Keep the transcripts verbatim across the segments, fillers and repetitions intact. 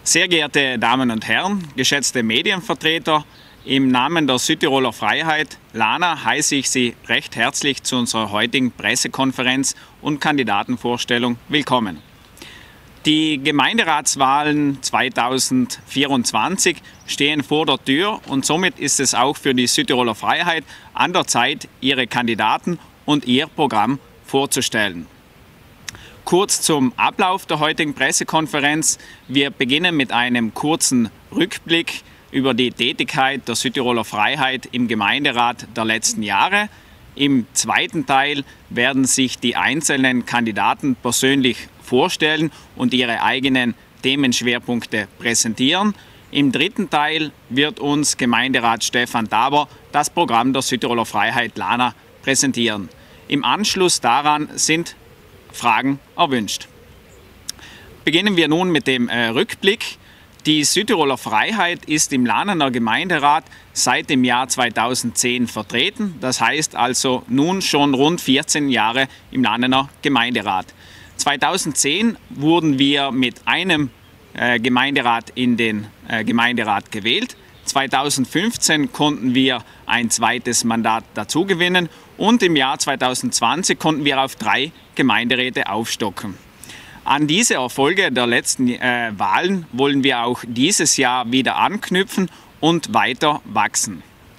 Sehr geehrte Damen und Herren, geschätzte Medienvertreter, im Namen der Südtiroler Freiheit, LANA, heiße ich Sie recht herzlich zu unserer heutigen Pressekonferenz und Kandidatenvorstellung willkommen. Die Gemeinderatswahlen zweitausendvierundzwanzig stehen vor der Tür und somit ist es auch für die Südtiroler Freiheit an der Zeit, ihre Kandidaten und ihr Programm vorzustellen. Kurz zum Ablauf der heutigen Pressekonferenz. Wir beginnen mit einem kurzen Rückblick über die Tätigkeit der Südtiroler Freiheit im Gemeinderat der letzten Jahre. Im zweiten Teil werden sich die einzelnen Kandidaten persönlich vorstellen und ihre eigenen Themenschwerpunkte präsentieren. Im dritten Teil wird uns Gemeinderat Stefan Daber das Programm der Südtiroler Freiheit LANA präsentieren. Im Anschluss daran sind Fragen erwünscht. Beginnen wir nun mit dem äh, Rückblick. Die Südtiroler Freiheit ist im LANAer Gemeinderat seit dem Jahr zweitausendzehn vertreten. Das heißt also nun schon rund vierzehn Jahre im LANAer Gemeinderat. zweitausendzehn wurden wir mit einem äh, Gemeinderat in den äh, Gemeinderat gewählt. zweitausendfünfzehn konnten wir ein zweites Mandat dazu gewinnen und im Jahr zweitausendzwanzig konnten wir auf drei Gemeinderäte aufstocken. An diese Erfolge der letzten äh, Wahlen wollen wir auch dieses Jahr wieder anknüpfen und weiter wachsen.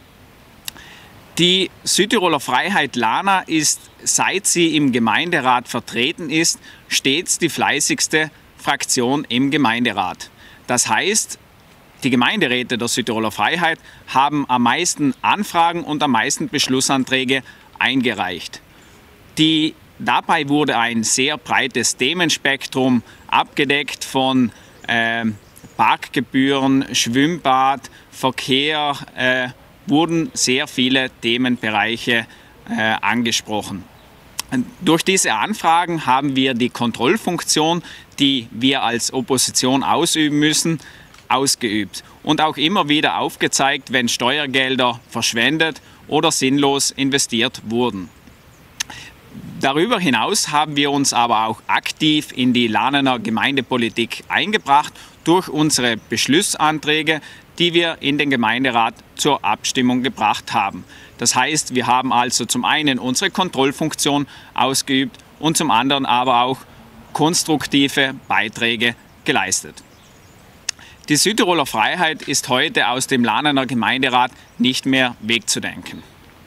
Die Südtiroler Freiheit LANA ist, seit sie im Gemeinderat vertreten ist, stets die fleißigste Fraktion im Gemeinderat. Das heißt, die Gemeinderäte der Südtiroler Freiheit haben am meisten Anfragen und am meisten Beschlussanträge eingereicht. Die, dabei wurde ein sehr breites Themenspektrum abgedeckt von äh, Parkgebühren, Schwimmbad, Verkehr, äh, wurden sehr viele Themenbereiche äh, angesprochen. Durch diese Anfragen haben wir die Kontrollfunktion, die wir als Opposition ausüben müssen, ausgeübt und auch immer wieder aufgezeigt, wenn Steuergelder verschwendet oder sinnlos investiert wurden. Darüber hinaus haben wir uns aber auch aktiv in die LANAer Gemeindepolitik eingebracht durch unsere Beschlussanträge, die wir in den Gemeinderat zur Abstimmung gebracht haben. Das heißt, wir haben also zum einen unsere Kontrollfunktion ausgeübt und zum anderen aber auch konstruktive Beiträge geleistet. Die Südtiroler Freiheit ist heute aus dem LANAer Gemeinderat nicht mehr wegzudenken.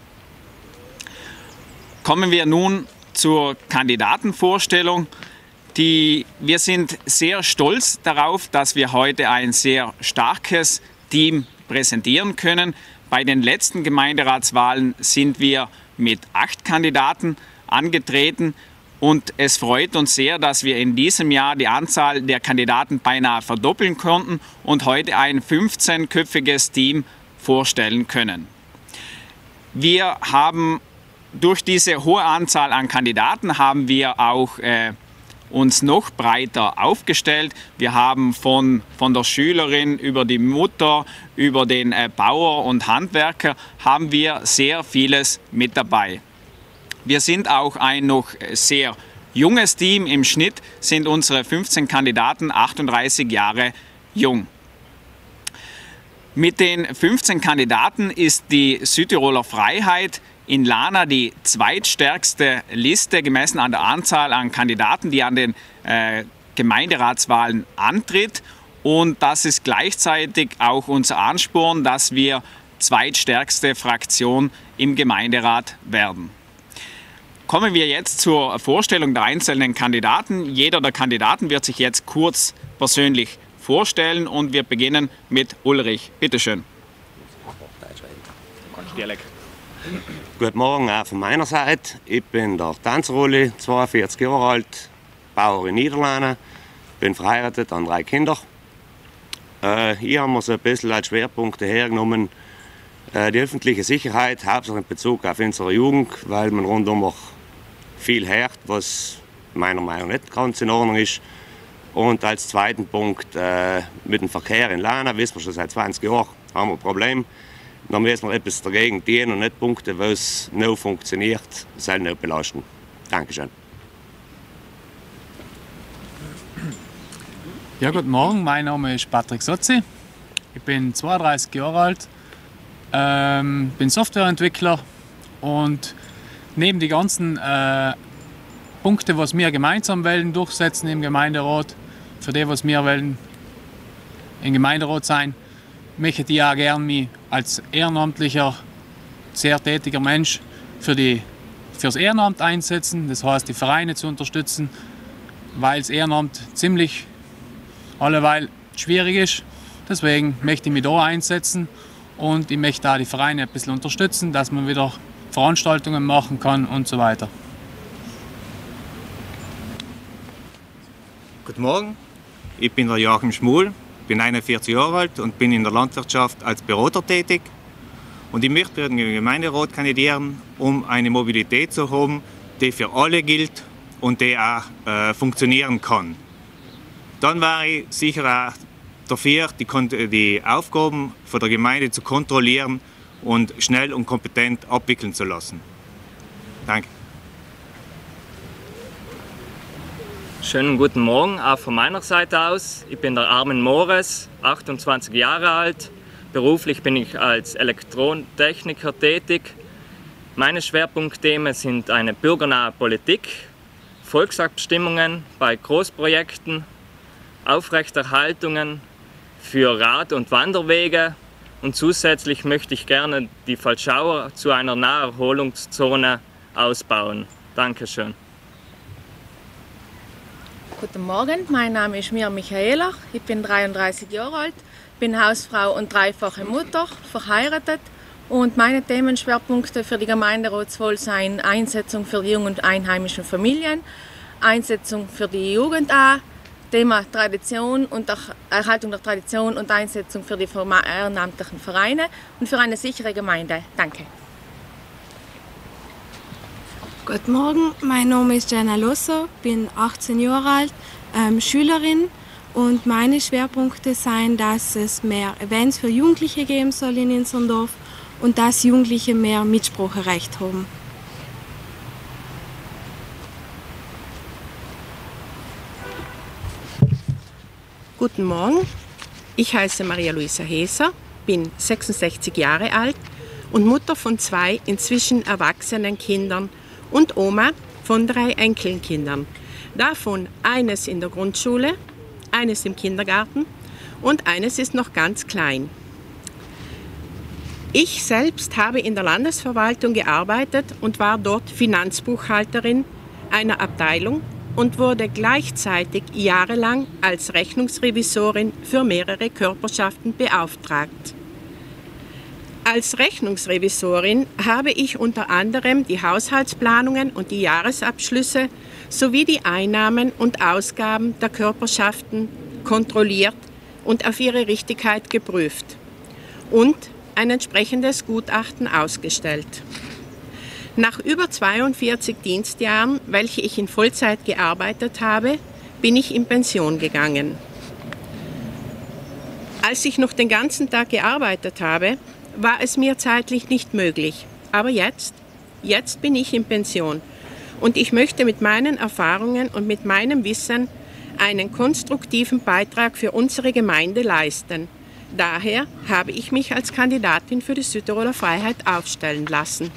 Kommen wir nun zur Kandidatenvorstellung. Die, wir sind sehr stolz darauf, dass wir heute ein sehr starkes Team präsentieren können. Bei den letzten Gemeinderatswahlen sind wir mit acht Kandidaten angetreten. Und es freut uns sehr, dass wir in diesem Jahr die Anzahl der Kandidaten beinahe verdoppeln konnten und heute ein fünfzehnköpfiges Team vorstellen können. Wir haben durch diese hohe Anzahl an Kandidaten haben wir auch äh, uns noch breiter aufgestellt. Wir haben von, von der Schülerin über die Mutter, über den äh, Bauer und Handwerker haben wir sehr vieles mit dabei. Wir sind auch ein noch sehr junges Team. Im Schnitt sind unsere fünfzehn Kandidaten achtunddreißig Jahre jung. Mit den fünfzehn Kandidaten ist die Südtiroler Freiheit in LANA die zweitstärkste Liste gemessen an der Anzahl an Kandidaten, die an den äh, Gemeinderatswahlen antritt. Und das ist gleichzeitig auch unser Ansporn, dass wir zweitstärkste Fraktion im Gemeinderat werden. Kommen wir jetzt zur Vorstellung der einzelnen Kandidaten. Jeder der Kandidaten wird sich jetzt kurz persönlich vorstellen und wir beginnen mit Ulrich. Bitte schön. Guten Morgen auch von meiner Seite. Ich bin der Tanzrolli, zweiundvierzig Jahre alt, Bauer in Niederlanden, bin verheiratet, an drei Kinder. Äh, hier haben wir so ein bisschen als Schwerpunkte hergenommen, äh, die öffentliche Sicherheit, hauptsächlich in Bezug auf unsere Jugend, weil man rundum auch viel hört, was meiner Meinung nach nicht ganz in Ordnung ist. Und als zweiten Punkt äh, mit dem Verkehr in LANA, wissen wir schon seit zwanzig Jahren, haben wir ein Problem. Dann müssen wir etwas dagegen tun und nicht Punkte, wo es nicht funktioniert, soll nicht belasten. Dankeschön. Ja, guten Morgen, mein Name ist Patrick Sotzi. Ich bin zweiunddreißig Jahre alt, ähm, bin Softwareentwickler und neben die ganzen äh, Punkte, was wir gemeinsam wollen, durchsetzen im Gemeinderat, für die, was wir wollen im Gemeinderat sein, möchte ich auch gerne mich als ehrenamtlicher, sehr tätiger Mensch für die, fürs Ehrenamt einsetzen, das heißt die Vereine zu unterstützen, weil das Ehrenamt ziemlich alleweil schwierig ist. Deswegen möchte ich mich da einsetzen und ich möchte auch die Vereine ein bisschen unterstützen, dass man wieder Veranstaltungen machen kann und so weiter. Guten Morgen, ich bin der Joachim Schmuhl, bin einundvierzig Jahre alt und bin in der Landwirtschaft als Berater tätig. Und ich möchte für den Gemeinderat kandidieren, um eine Mobilität zu haben, die für alle gilt und die auch äh, funktionieren kann. Dann war ich sicher auch dafür, die, die Aufgaben von der Gemeinde zu kontrollieren und schnell und kompetent abwickeln zu lassen. Danke. Schönen guten Morgen auch von meiner Seite aus. Ich bin der Armin Mores, achtundzwanzig Jahre alt. Beruflich bin ich als Elektrontechniker tätig. Meine Schwerpunktthemen sind eine bürgernahe Politik, Volksabstimmungen bei Großprojekten, Aufrechterhaltungen für Rad- und Wanderwege und zusätzlich möchte ich gerne die Falschauer zu einer Naherholungszone ausbauen. Dankeschön. Guten Morgen, mein Name ist Mir Michaela, ich bin dreiunddreißig Jahre alt, bin Hausfrau und dreifache Mutter, verheiratet und meine Themenschwerpunkte für die Gemeinderatswahl seien Einsetzung für die jungen und einheimischen Familien, Einsetzung für die Jugend auch, Thema Tradition und Erhaltung der Tradition und Einsetzung für die ehrenamtlichen Vereine und für eine sichere Gemeinde. Danke. Guten Morgen, mein Name ist Jenna Losso, bin achtzehn Jahre alt, ähm, Schülerin und meine Schwerpunkte seien, dass es mehr Events für Jugendliche geben soll in unserem Dorf und dass Jugendliche mehr Mitspracherecht haben. Guten Morgen, ich heiße Maria-Luisa Heser, bin sechsundsechzig Jahre alt und Mutter von zwei inzwischen erwachsenen Kindern und Oma von drei Enkelkindern. Davon eines in der Grundschule, eines im Kindergarten und eines ist noch ganz klein. Ich selbst habe in der Landesverwaltung gearbeitet und war dort Finanzbuchhalterin einer Abteilung und wurde gleichzeitig jahrelang als Rechnungsrevisorin für mehrere Körperschaften beauftragt. Als Rechnungsrevisorin habe ich unter anderem die Haushaltsplanungen und die Jahresabschlüsse sowie die Einnahmen und Ausgaben der Körperschaften kontrolliert und auf ihre Richtigkeit geprüft und ein entsprechendes Gutachten ausgestellt. Nach über zweiundvierzig Dienstjahren, welche ich in Vollzeit gearbeitet habe, bin ich in Pension gegangen. Als ich noch den ganzen Tag gearbeitet habe, war es mir zeitlich nicht möglich. Aber jetzt, jetzt bin ich in Pension und ich möchte mit meinen Erfahrungen und mit meinem Wissen einen konstruktiven Beitrag für unsere Gemeinde leisten. Daher habe ich mich als Kandidatin für die Südtiroler Freiheit aufstellen lassen.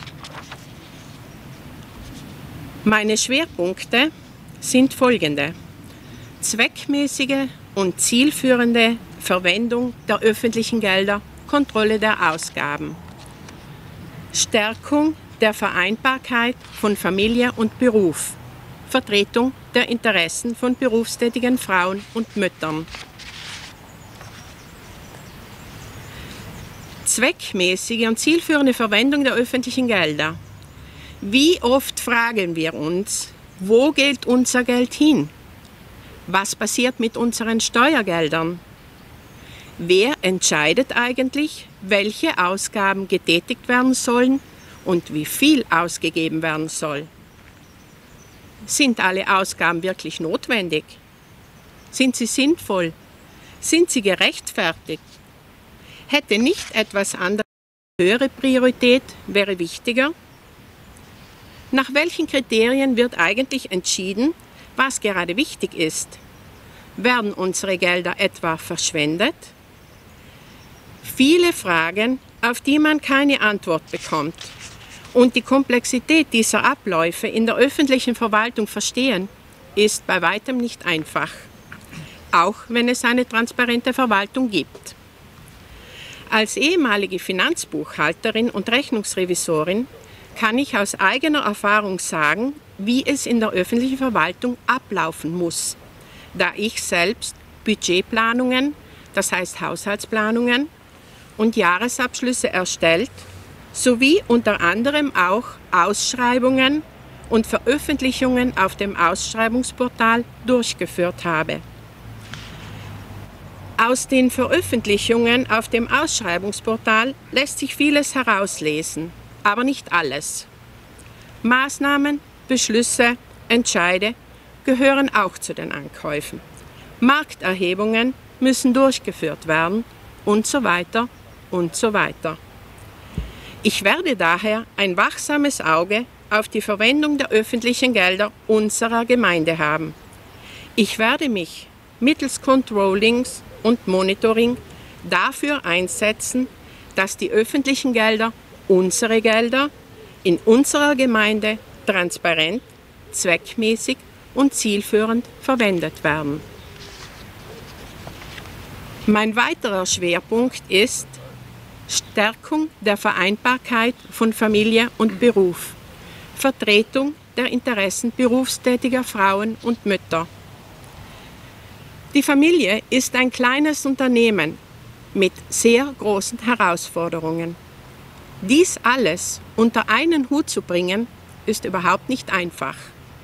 Meine Schwerpunkte sind folgende: zweckmäßige und zielführende Verwendung der öffentlichen Gelder, Kontrolle der Ausgaben, Stärkung der Vereinbarkeit von Familie und Beruf, Vertretung der Interessen von berufstätigen Frauen und Müttern. Zweckmäßige und zielführende Verwendung der öffentlichen Gelder. Wie oft fragen wir uns, wo geht unser Geld hin? Was passiert mit unseren Steuergeldern? Wer entscheidet eigentlich, welche Ausgaben getätigt werden sollen und wie viel ausgegeben werden soll? Sind alle Ausgaben wirklich notwendig? Sind sie sinnvoll? Sind sie gerechtfertigt? Hätte nicht etwas anderes höhere Priorität, wäre wichtiger? Nach welchen Kriterien wird eigentlich entschieden, was gerade wichtig ist? Werden unsere Gelder etwa verschwendet? Viele Fragen, auf die man keine Antwort bekommt. Und die Komplexität dieser Abläufe in der öffentlichen Verwaltung verstehen, ist bei weitem nicht einfach, auch wenn es eine transparente Verwaltung gibt. Als ehemalige Finanzbuchhalterin und Rechnungsrevisorin kann ich aus eigener Erfahrung sagen, wie es in der öffentlichen Verwaltung ablaufen muss, da ich selbst Budgetplanungen, das heißt Haushaltsplanungen und Jahresabschlüsse erstellt, sowie unter anderem auch Ausschreibungen und Veröffentlichungen auf dem Ausschreibungsportal durchgeführt habe. Aus den Veröffentlichungen auf dem Ausschreibungsportal lässt sich vieles herauslesen, aber nicht alles. Maßnahmen, Beschlüsse, Entscheide gehören auch zu den Ankäufen. Markterhebungen müssen durchgeführt werden und so weiter und so weiter. Ich werde daher ein wachsames Auge auf die Verwendung der öffentlichen Gelder unserer Gemeinde haben. Ich werde mich mittels Controllings und Monitoring dafür einsetzen, dass die öffentlichen Gelder, unsere Gelder, in unserer Gemeinde transparent, zweckmäßig und zielführend verwendet werden. Mein weiterer Schwerpunkt ist Stärkung der Vereinbarkeit von Familie und Beruf, Vertretung der Interessen berufstätiger Frauen und Mütter. Die Familie ist ein kleines Unternehmen mit sehr großen Herausforderungen. Dies alles unter einen Hut zu bringen, ist überhaupt nicht einfach.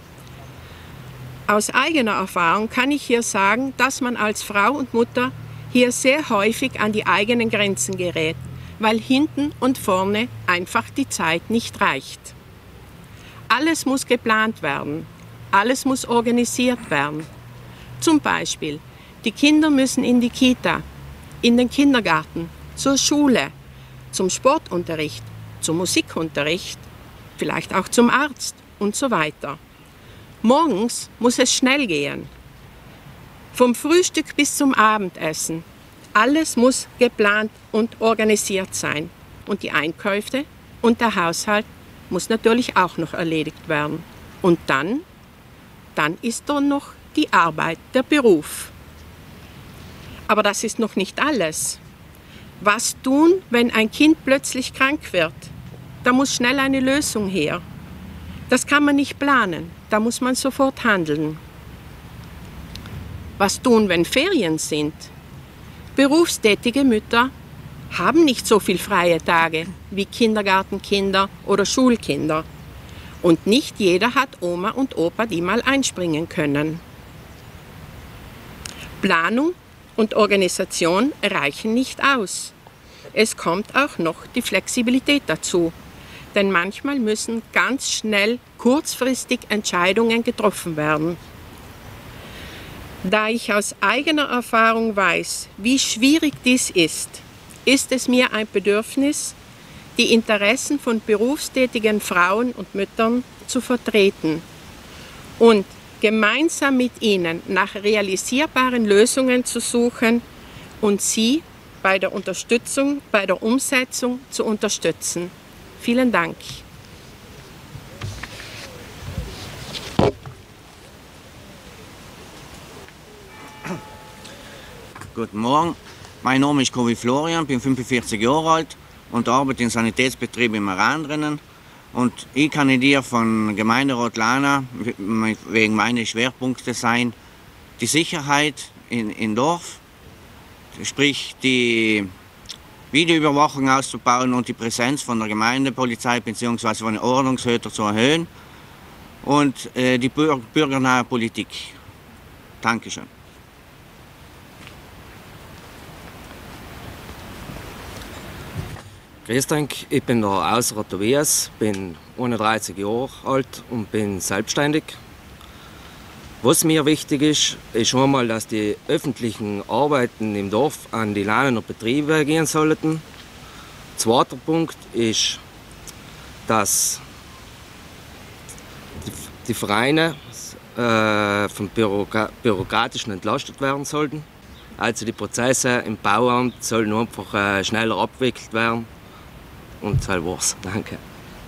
Aus eigener Erfahrung kann ich hier sagen, dass man als Frau und Mutter hier sehr häufig an die eigenen Grenzen gerät, weil hinten und vorne einfach die Zeit nicht reicht. Alles muss geplant werden, alles muss organisiert werden. Zum Beispiel, die Kinder müssen in die Kita, in den Kindergarten, zur Schule, zum Sportunterricht, zum Musikunterricht, vielleicht auch zum Arzt und so weiter. Morgens muss es schnell gehen. Vom Frühstück bis zum Abendessen. Alles muss geplant und organisiert sein. Und die Einkäufe und der Haushalt muss natürlich auch noch erledigt werden. Und dann, dann ist da noch die Arbeit, der Beruf. Aber das ist noch nicht alles. Was tun, wenn ein Kind plötzlich krank wird? Da muss schnell eine Lösung her. Das kann man nicht planen, da muss man sofort handeln. Was tun, wenn Ferien sind? Berufstätige Mütter haben nicht so viel freie Tage wie Kindergartenkinder oder Schulkinder. Und nicht jeder hat Oma und Opa, die mal einspringen können. Planung und Organisation reichen nicht aus. Es kommt auch noch die Flexibilität dazu. Denn manchmal müssen ganz schnell, kurzfristig Entscheidungen getroffen werden. Da ich aus eigener Erfahrung weiß, wie schwierig dies ist, ist es mir ein Bedürfnis, die Interessen von berufstätigen Frauen und Müttern zu vertreten und gemeinsam mit ihnen nach realisierbaren Lösungen zu suchen und sie bei der Unterstützung, bei der Umsetzung zu unterstützen. Vielen Dank. Guten Morgen, mein Name ist Kovi Florian, bin fünfundvierzig Jahre alt und arbeite im Sanitätsbetrieb im Aran drinnen. Und ich kandidiere von Gemeinderat Lana wegen meiner Schwerpunkte sein die Sicherheit in, in Dorf, sprich die Videoüberwachung auszubauen und die Präsenz von der Gemeindepolizei bzw. von den Ordnungshütern zu erhöhen und äh, die bürger bürgernahe Politik. Dankeschön. Grüß euch, ich bin der Ausrat Tobias, bin einunddreißig Jahre alt und bin selbstständig. Was mir wichtig ist, ist schon mal, dass die öffentlichen Arbeiten im Dorf an die Lanener Betriebe gehen sollten. Zweiter Punkt ist, dass die Vereine äh, vom Büroka Bürokratischen entlastet werden sollten. Also die Prozesse im Bauamt sollen einfach äh, schneller abgewickelt werden. Und das war's. Danke.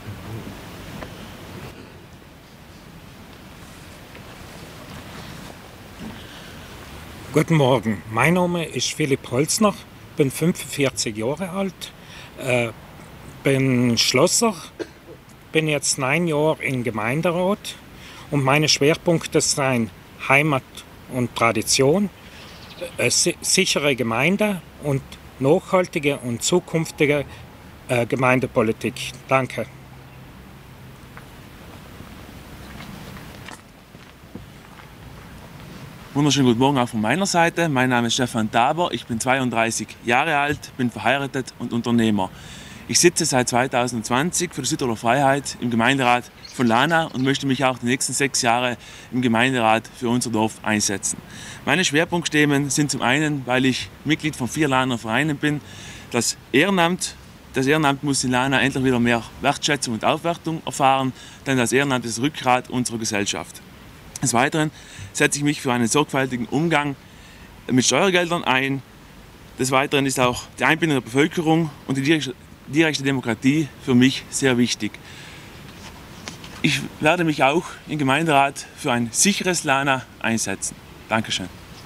Guten Morgen, mein Name ist Philipp Holzner, bin fünfundvierzig Jahre alt, äh, bin Schlosser, bin jetzt neun Jahre im Gemeinderat und meine Schwerpunkte sind Heimat und Tradition, äh, si sichere Gemeinde und nachhaltige und zukünftige äh, Gemeindepolitik. Danke. Wunderschönen guten Morgen auch von meiner Seite. Mein Name ist Stefan Daber, ich bin zweiunddreißig Jahre alt, bin verheiratet und Unternehmer. Ich sitze seit zweitausendzwanzig für die Südtiroler Freiheit im Gemeinderat von Lana und möchte mich auch die nächsten sechs Jahre im Gemeinderat für unser Dorf einsetzen. Meine Schwerpunktthemen sind zum einen, weil ich Mitglied von vier Laner Vereinen bin, das Ehrenamt. Das Ehrenamt muss in Lana endlich wieder mehr Wertschätzung und Aufwertung erfahren, denn das Ehrenamt ist das Rückgrat unserer Gesellschaft. Des Weiteren setze ich mich für einen sorgfältigen Umgang mit Steuergeldern ein. Des Weiteren ist auch die Einbindung der Bevölkerung und die direkte Demokratie für mich sehr wichtig. Ich werde mich auch im Gemeinderat für ein sicheres Lana einsetzen. Dankeschön.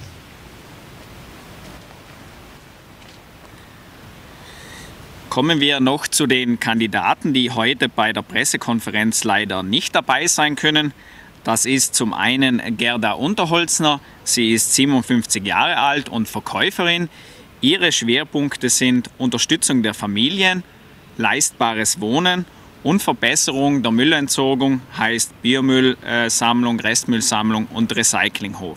Kommen wir noch zu den Kandidaten, die heute bei der Pressekonferenz leider nicht dabei sein können. Das ist zum einen Gerda Unterholzner. Sie ist siebenundfünfzig Jahre alt und Verkäuferin. Ihre Schwerpunkte sind Unterstützung der Familien, leistbares Wohnen und Verbesserung der Müllentsorgung, heißt Biomüllsammlung, Restmüllsammlung und Recyclinghof.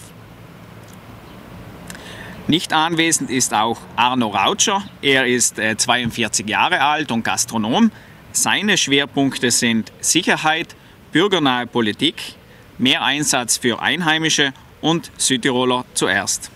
Nicht anwesend ist auch Arno Rautscher. Er ist zweiundvierzig Jahre alt und Gastronom. Seine Schwerpunkte sind Sicherheit, bürgernahe Politik, mehr Einsatz für Einheimische und Südtiroler zuerst.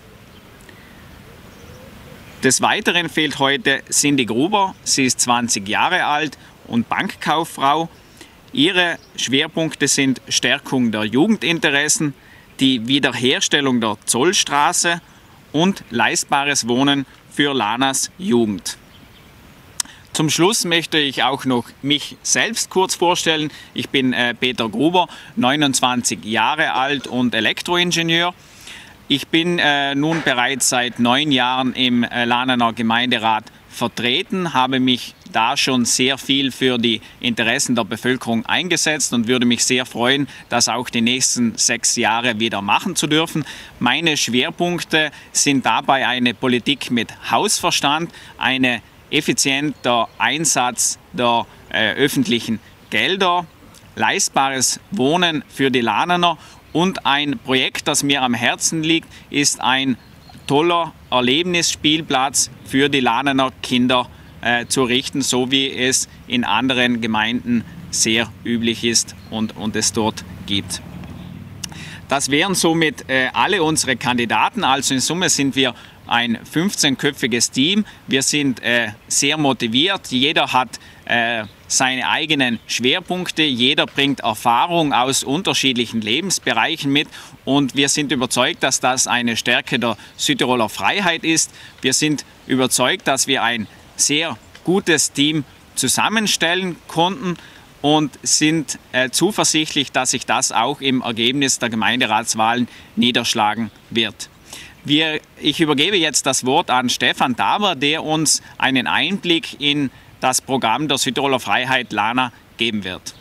Des Weiteren fehlt heute Cindy Gruber. Sie ist zwanzig Jahre alt und Bankkauffrau. Ihre Schwerpunkte sind Stärkung der Jugendinteressen, die Wiederherstellung der Zollstraße und leistbares Wohnen für Lanas Jugend. Zum Schluss möchte ich auch noch mich selbst kurz vorstellen. Ich bin äh, Peter Gruber, neunundzwanzig Jahre alt und Elektroingenieur. Ich bin äh, nun bereits seit neun Jahren im äh, Lanener Gemeinderat vertreten, habe mich da schon sehr viel für die Interessen der Bevölkerung eingesetzt und würde mich sehr freuen, das auch die nächsten sechs Jahre wieder machen zu dürfen. Meine Schwerpunkte sind dabei eine Politik mit Hausverstand, eine effizienter Einsatz der äh, öffentlichen Gelder, leistbares Wohnen für die Lanener und ein Projekt, das mir am Herzen liegt, ist ein toller Erlebnisspielplatz für die Lanener Kinder äh, zu richten, so wie es in anderen Gemeinden sehr üblich ist und, und es dort gibt. Das wären somit äh, alle unsere Kandidaten, also in Summe sind wir ein fünfzehnköpfiges Team. Wir sind äh, sehr motiviert. Jeder hat äh, seine eigenen Schwerpunkte. Jeder bringt Erfahrung aus unterschiedlichen Lebensbereichen mit. Und wir sind überzeugt, dass das eine Stärke der Südtiroler Freiheit ist. Wir sind überzeugt, dass wir ein sehr gutes Team zusammenstellen konnten und sind äh, zuversichtlich, dass sich das auch im Ergebnis der Gemeinderatswahlen niederschlagen wird. Wir, ich übergebe jetzt das Wort an Stefan Daber, der uns einen Einblick in das Programm der Südtiroler Freiheit Lana geben wird.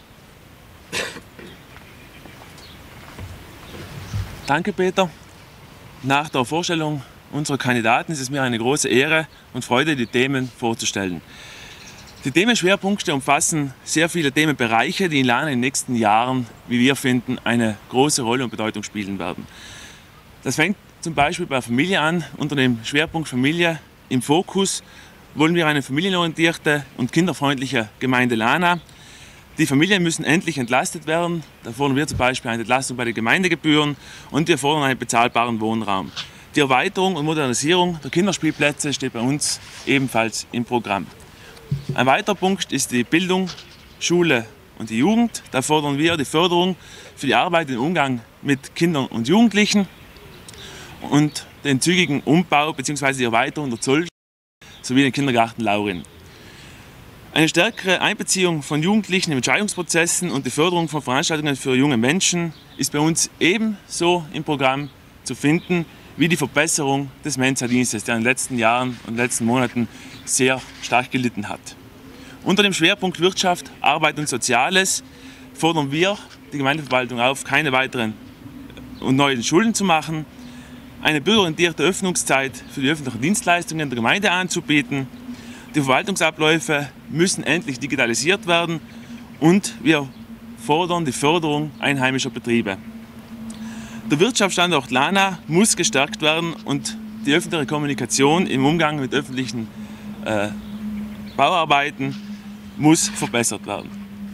Danke, Peter. Nach der Vorstellung unserer Kandidaten ist es mir eine große Ehre und Freude, die Themen vorzustellen. Die Themenschwerpunkte umfassen sehr viele Themenbereiche, die in Lana in den nächsten Jahren, wie wir finden, eine große Rolle und Bedeutung spielen werden. Das fängt zum Beispiel bei der Familie an. Unter dem Schwerpunkt Familie im Fokus wollen wir eine familienorientierte und kinderfreundliche Gemeinde Lana. Die Familien müssen endlich entlastet werden. Da fordern wir zum Beispiel eine Entlastung bei den Gemeindegebühren und wir fordern einen bezahlbaren Wohnraum. Die Erweiterung und Modernisierung der Kinderspielplätze steht bei uns ebenfalls im Programm. Ein weiterer Punkt ist die Bildung, Schule und die Jugend. Da fordern wir die Förderung für die Arbeit im Umgang mit Kindern und Jugendlichen und den zügigen Umbau bzw. die Erweiterung der Zoll sowie den Kindergarten Laurin. Eine stärkere Einbeziehung von Jugendlichen in Entscheidungsprozessen und die Förderung von Veranstaltungen für junge Menschen ist bei uns ebenso im Programm zu finden wie die Verbesserung des Mensa-Dienstes, der in den letzten Jahren und letzten Monaten sehr stark gelitten hat. Unter dem Schwerpunkt Wirtschaft, Arbeit und Soziales fordern wir die Gemeindeverwaltung auf, keine weiteren und neuen Schulden zu machen, eine bürgerorientierte Öffnungszeit für die öffentlichen Dienstleistungen der Gemeinde anzubieten. Die Verwaltungsabläufe müssen endlich digitalisiert werden und wir fordern die Förderung einheimischer Betriebe. Der Wirtschaftsstandort Lana muss gestärkt werden und die öffentliche Kommunikation im Umgang mit öffentlichen äh, Bauarbeiten muss verbessert werden.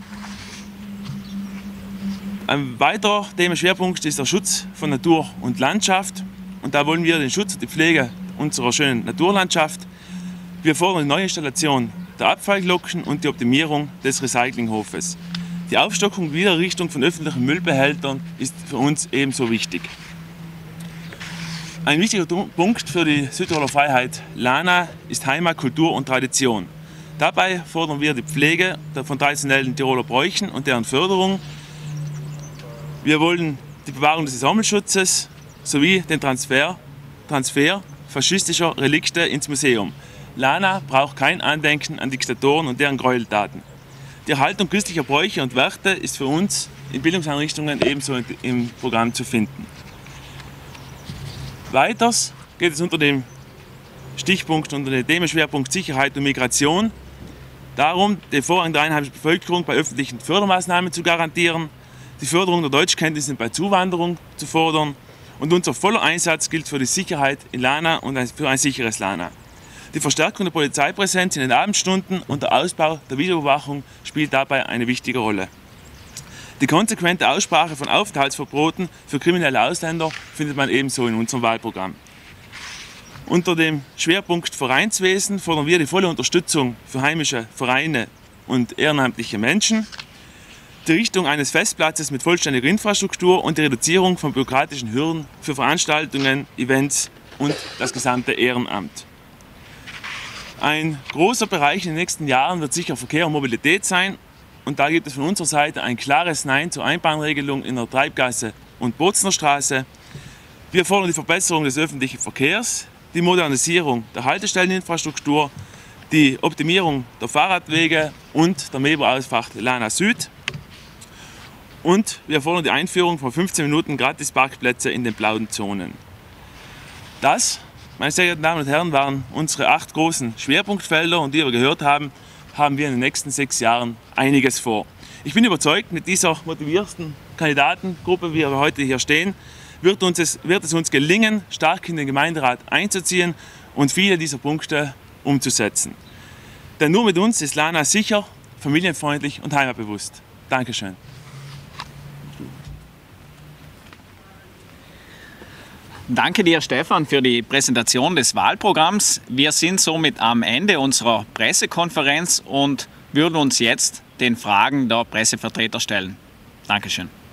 Ein weiterer Themenschwerpunkt ist der Schutz von Natur und Landschaft. Und da wollen wir den Schutz und die Pflege unserer schönen Naturlandschaft. Wir fordern die Neuinstallation der Abfallglocken und die Optimierung des Recyclinghofes. Die Aufstockung und Wiedererrichtung von öffentlichen Müllbehältern ist für uns ebenso wichtig. Ein wichtiger Punkt für die Südtiroler Freiheit Lana ist Heimat, Kultur und Tradition. Dabei fordern wir die Pflege von traditionellen Tiroler Bräuchen und deren Förderung. Wir wollen die Bewahrung des Sammelschutzes sowie den Transfer, Transfer faschistischer Relikte ins Museum. Lana braucht kein Andenken an Diktatoren und deren Gräueltaten. Die Erhaltung christlicher Bräuche und Werte ist für uns in Bildungseinrichtungen ebenso im Programm zu finden. Weiters geht es unter dem Stichpunkt, unter dem Themenschwerpunkt Sicherheit und Migration darum, den Vorrang der einheimischen Bevölkerung bei öffentlichen Fördermaßnahmen zu garantieren, die Förderung der Deutschkenntnisse bei Zuwanderung zu fordern und unser voller Einsatz gilt für die Sicherheit in Lana und für ein sicheres Lana. Die Verstärkung der Polizeipräsenz in den Abendstunden und der Ausbau der Videoüberwachung spielt dabei eine wichtige Rolle. Die konsequente Aussprache von Aufenthaltsverboten für kriminelle Ausländer findet man ebenso in unserem Wahlprogramm. Unter dem Schwerpunkt Vereinswesen fordern wir die volle Unterstützung für heimische Vereine und ehrenamtliche Menschen, die Richtung eines Festplatzes mit vollständiger Infrastruktur und die Reduzierung von bürokratischen Hürden für Veranstaltungen, Events und das gesamte Ehrenamt. Ein großer Bereich in den nächsten Jahren wird sicher Verkehr und Mobilität sein. Und da gibt es von unserer Seite ein klares Nein zur Einbahnregelung in der Treibgasse und Bozner Straße. Wir fordern die Verbesserung des öffentlichen Verkehrs, die Modernisierung der Haltestelleninfrastruktur, die Optimierung der Fahrradwege und der Meber-Ausfahrt Lana Süd. Und wir fordern die Einführung von fünfzehn Minuten Gratisparkplätze in den blauen Zonen. Das, meine sehr geehrten Damen und Herren, waren unsere acht großen Schwerpunktfelder und wie wir gehört haben, haben wir in den nächsten sechs Jahren einiges vor. Ich bin überzeugt, mit dieser motivierten Kandidatengruppe, wie wir heute hier stehen, wird, uns es, wird es uns gelingen, stark in den Gemeinderat einzuziehen und viele dieser Punkte umzusetzen. Denn nur mit uns ist Lana sicher, familienfreundlich und heimatbewusst. Dankeschön. Danke dir, Stefan, für die Präsentation des Wahlprogramms. Wir sind somit am Ende unserer Pressekonferenz und würden uns jetzt den Fragen der Pressevertreter stellen. Dankeschön.